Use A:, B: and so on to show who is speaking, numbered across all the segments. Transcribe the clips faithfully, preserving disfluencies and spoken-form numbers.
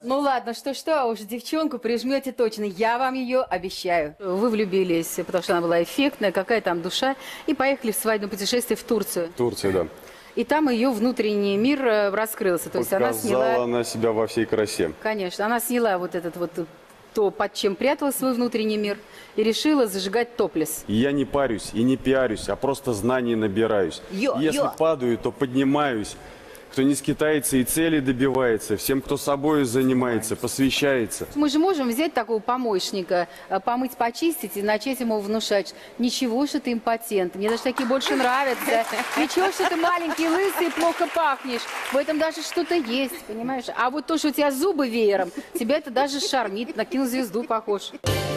A: Ну ладно, что-что, уж девчонку прижмете точно, я вам ее обещаю. Вы влюбились, потому что она была эффектная, какая там душа, и поехали в свадебное путешествие в Турцию.
B: В Турции, да.
A: И там ее внутренний мир раскрылся. То есть она сняла...
B: Показала она себя во всей красе.
A: Конечно, она сняла вот этот вот, то, под чем прятала свой внутренний мир, и решила зажигать топлес.
B: И я не парюсь, и не пиарюсь, а просто знаний набираюсь.
A: Йо,
B: Если
A: йо.
B: падаю, то поднимаюсь. Кто не скитается и цели добивается, всем, кто собой занимается, посвящается.
A: Мы же можем взять такого помощника, помыть, почистить и начать ему внушать: ничего, что ты импотент, мне даже такие больше нравятся. Ничего, что ты маленький, лысый и плохо пахнешь. В этом даже что-то есть, понимаешь? А вот то, что у тебя зубы веером, тебя это даже шармит, на кинозвезду похож.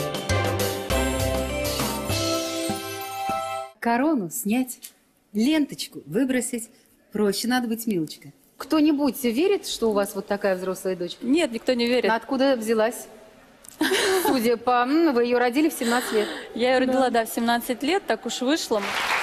A: Корону снять, ленточку выбросить. Проще, надо быть, милочка. Кто-нибудь верит, что у вас вот такая взрослая дочь?
C: Нет, никто не верит.
A: А откуда взялась? Судя по... Вы ее родили в семнадцать лет.
C: Я ее родила, да, в семнадцать лет, так уж вышло.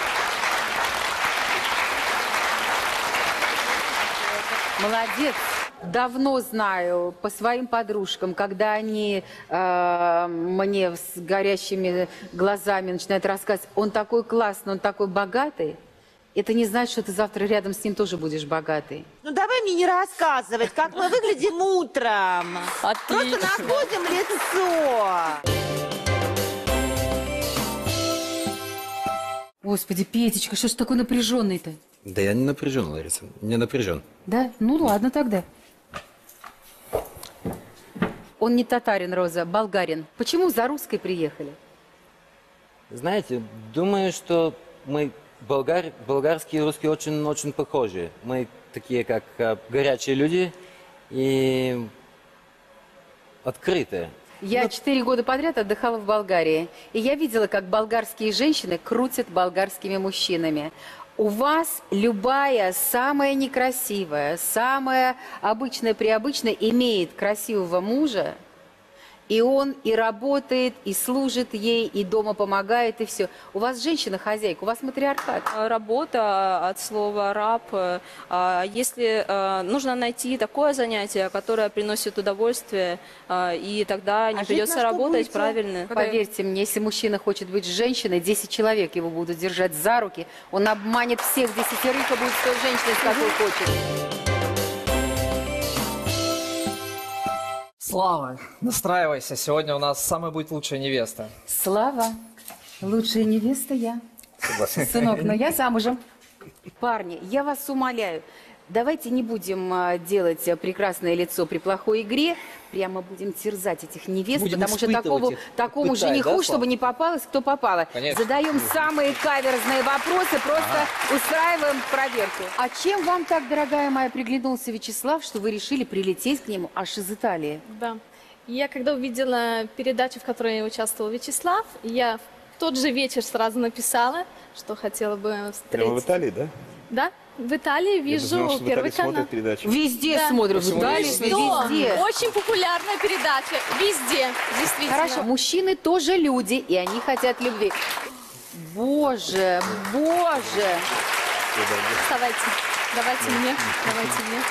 A: Молодец. Давно знаю по своим подружкам, когда они э, мне с горящими глазами начинают рассказывать: он такой классный, он такой богатый. Это не значит, что ты завтра рядом с ним тоже будешь богатый.
D: Ну давай мне не рассказывать, как мы выглядим утром.
C: Отлично.
D: Просто находим лицо.
A: Господи, Петечка, что ж такой напряженный-то?
E: Да я не напряжен, Лариса, не напряжен.
A: Да? Ну ладно тогда. Он не татарин, Роза, болгарин. Почему за русской приехали?
E: Знаете, думаю, что мы... Болгар, болгарские и русские очень, очень похожи. Мы такие, как а, горячие люди и открытые.
A: Я
E: Ну,
A: четыре года подряд отдыхала в Болгарии. И я видела, как болгарские женщины крутят болгарскими мужчинами. У вас любая, самая некрасивая, самая обычная, приобычная имеет красивого мужа, и он и работает, и служит ей, и дома помогает, и все. У вас женщина-хозяйка, у вас матриархат.
C: Работа от слова раб. Если нужно найти такое занятие, которое приносит удовольствие, и тогда не
D: А жить
C: придется
D: на что
C: работать,
D: будете?
C: правильно.
A: Поверьте мне, если мужчина хочет быть с женщиной, десять человек его будут держать за руки, он обманет всех десятерых и будет с той женщиной, с какой хочет.
F: Слава, настраивайся, сегодня у нас самая будет лучшая невеста.
A: Слава, лучшая невеста я.
F: Согласен.
A: Сынок, но я замужем. Парни, я вас умоляю, давайте не будем а, делать а, прекрасное лицо при плохой игре, прямо будем терзать этих невест,
F: Будем
A: потому что
F: испытывать
A: такому,
F: их,
A: такому
F: пытать,
A: жениху,
F: да, Слава?
A: чтобы не попалось, кто попало.
F: Конечно.
A: Задаем самые каверзные вопросы, просто устраиваем проверку. А чем вам так, дорогая моя, приглянулся Вячеслав, что вы решили прилететь к нему аж из Италии?
G: Да. Я когда увидела передачу, в которой участвовал Вячеслав, я в тот же вечер сразу написала, что хотела бы встретиться.
H: Прямо в Италии, да?
G: Да, в Италии вижу
H: Я думал, что в
G: Первый
H: Италии
G: канал.
H: смотрят передачу.
A: Везде
G: Да.
A: смотрят, в
H: Почему
A: Италии,
H: везде?
G: Что?
A: везде.
G: Очень популярная передача. Везде, действительно.
A: Хорошо, мужчины тоже люди, и они хотят любви. Боже, боже.
G: Давайте, давайте мне, давайте мне.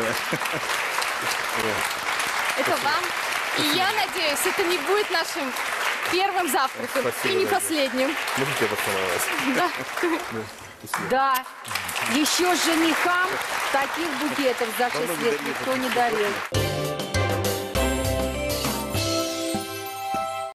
G: Это вам. И я надеюсь, это не будет нашим первым завтраком
H: Спасибо,
G: и не
H: Надя.
G: последним.
H: Можно тебя поцеловать?
G: Да.
A: Да, еще женихам таких букетов за шесть лет никто не дарил.